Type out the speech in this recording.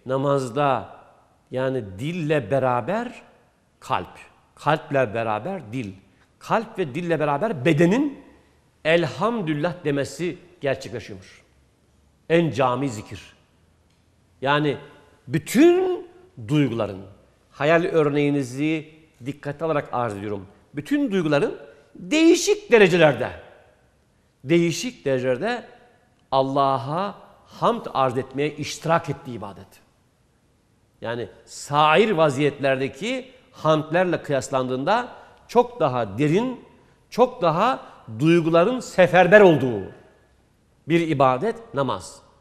namazda yani dille beraber kalp, kalple beraber dil, kalp ve dille beraber bedenin elhamdülillah demesi gerçekleşiyormuş. En cami zikir. Yani bütün duyguların, hayal örneğinizi dikkate alarak arz ediyorum. Bütün duyguların değişik derecelerde Allah'a hamd arz etmeye iştirak ettiği ibadet. Yani sair vaziyetlerdeki hamdlerle kıyaslandığında çok daha derin, çok daha duyguların seferber olduğu bir ibadet namaz.